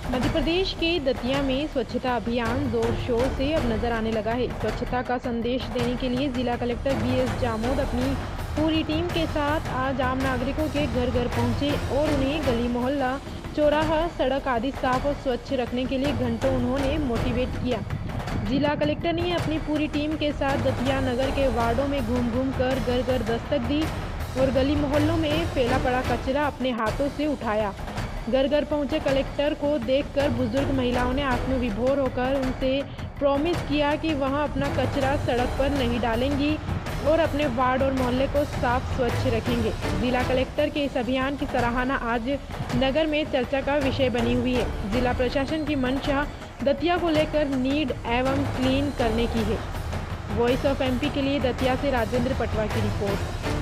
मध्य प्रदेश के दतिया में स्वच्छता अभियान जोर शोर से अब नजर आने लगा है। स्वच्छता का संदेश देने के लिए जिला कलेक्टर बीएस जामोद अपनी पूरी टीम के साथ आज आम नागरिकों के घर घर पहुंचे और उन्हें गली मोहल्ला, चौराहा, सड़क आदि साफ और स्वच्छ रखने के लिए घंटों उन्होंने मोटिवेट किया। जिला कलेक्टर ने अपनी पूरी टीम के साथ दतिया नगर के वार्डों में घूम घूम कर घर घर दस्तक दी और गली मोहल्लों में फैला पड़ा कचरा अपने हाथों से उठाया। घर घर पहुंचे कलेक्टर को देखकर बुजुर्ग महिलाओं ने आत्मविभोर होकर उनसे प्रॉमिस किया कि वहां अपना कचरा सड़क पर नहीं डालेंगी और अपने वार्ड और मोहल्ले को साफ स्वच्छ रखेंगे। जिला कलेक्टर के इस अभियान की सराहना आज नगर में चर्चा का विषय बनी हुई है। जिला प्रशासन की मंशा दतिया को लेकर नीट एवं क्लीन करने की है। वॉइस ऑफ एमपी के लिए दतिया से राजेंद्र पटवा की रिपोर्ट।